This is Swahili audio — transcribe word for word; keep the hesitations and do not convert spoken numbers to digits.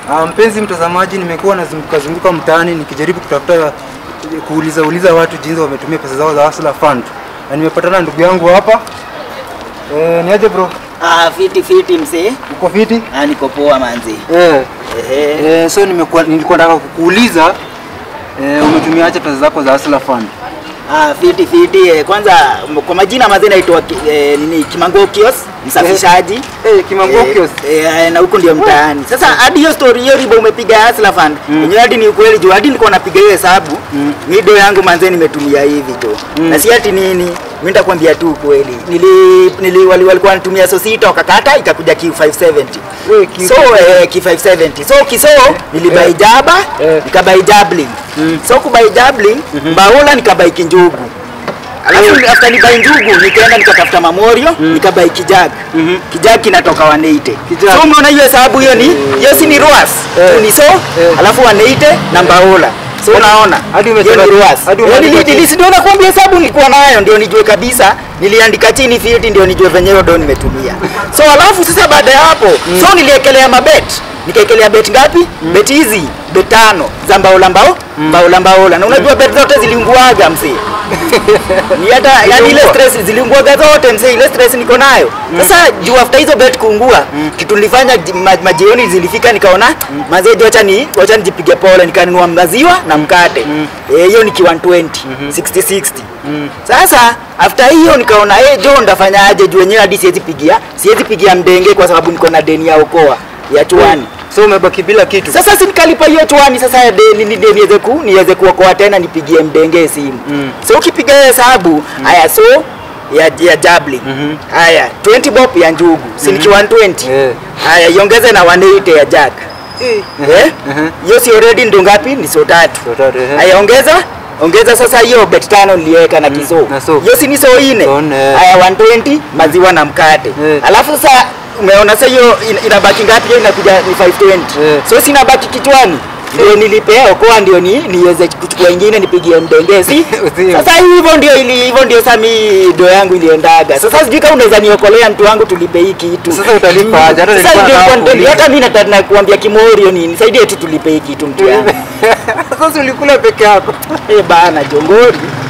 Ah, mpenzi mtazamaji, nimekuwa nazunguka zunguka mtaani nikijaribu kutafuta kuuliza uliza watu jinsi wametumia pesa zao za Hustler Fund. Na nimepatana ndugu yangu hapa. Eh, niaje bro? Ah, fiti fiti mzee. Uko fiti? Ah, niko poa manzi. Eh. Eh. Eh, so nimekuwa nilikuwa nataka kukuuliza eh, umetumia aje pesa zako za Hustler Fund? Ah, fiti fiti. Eh, kwanza kwa majina mazee naitwa eh, nini Kimangwokios, msafishaji. Eh, eh Kimangwokios. Eh, eh, na huko ndio mtaani. Sasa hadi hiyo story hiyo riba umepiga Hustler Fund. Mm. Hadi ni ukweli juu hadi nilikuwa napiga hiyo hesabu. Mm. Mido yangu manze nimetumia hivi tu. Mm. Na si ati nini, mimi nitakwambia tu kweli. Nili, nili wali, walikuwa wanatumia so sita wakakata ikakuja Q five seventy. Wewe so eh, Q five seventy. So kiso nilibai eh. jaba, eh. nikabai jabling. Mm. So kubai jabling, mm -hmm. baola nikabai kinjugu. Alafu mm. after nibai njugu nikaenda nikatafuta mamorio, mm. nikabai kijag. Mm -hmm. Kijag kinatoka one eighty. So umeona hiyo hesabu hiyo ni, hiyo si ni ruas. Eh. Ni so, eh. alafu one eighty na baola. So unaona hadi umesema ruas. Hadi ndio nakwambia hesabu nilikuwa nayo ndio nijue kabisa, niliandika chini fifty ndio nijue venyewe ndio nimetumia. So alafu sasa baada ya hapo, mm. so niliekelea mabet. Nikaekelea bet ngapi? Mm. Bet hizi, bet tano za mbaola mbao, mm. mbaola mbaola. Na unajua bet zote ziliunguaga mzee. Ni hata yani ile stress ziliunguaga zote mzee, ile stress niko nayo. Mm. Sasa juu after hizo bet kuungua, mm. kitu nilifanya majioni zilifika nikaona mm. mazee acha ni acha nijipige pole, nikanunua maziwa na mkate. Mm. Eh, hiyo ni ki one twenty, mm -hmm. sixty sixty. Mm. Sasa after hiyo nikaona eh jo ndafanyaje juu wenyewe hadi siwezi pigia, siwezi pigia mdenge kwa sababu niko na deni ya okoa ya tuani. So umebaki bila kitu. Sasa si nikalipa hiyo tuani, sasa deni ni deni niweze ku niweze kuokoa tena nipigie mdenge simu. Mm. So ukipiga hesabu haya, mm. so ya ya jabli. Mm -hmm. Haya twenty bob ya njugu, si ni one twenty. Haya iongeze na one eighty ya jack. Eh? Hiyo si already ndo ngapi? Ni so tatu. Haya ongeza ongeza sasa hiyo bet tano niliweka na kiso. Hiyo si ni so ine. Haya one twenty maziwa na mkate. Alafu sasa umeona sasa hiyo inabaki ngapi? Hiyo inakuja ni five twenty. Yeah. So sina baki kichwani. Ndio nilipea okoa ndio ni niweze kuchukua nyingine nipigie mdengezi. Sasa hivyo ndio ili hivyo ndio sasa mimi do yangu iliendaga. Sasa sijui kama unaweza niokolea mtu wangu tulipe hiki kitu. Sasa utalipa hata nilikuwa hata mimi nataka kuambia Kimorio nini. Nisaidie tu tulipe hiki kitu mtu wangu. Sasa ulikula peke yako. Eh bana jongori.